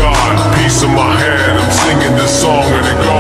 God, peace in my head. I'm singing this song and it goes.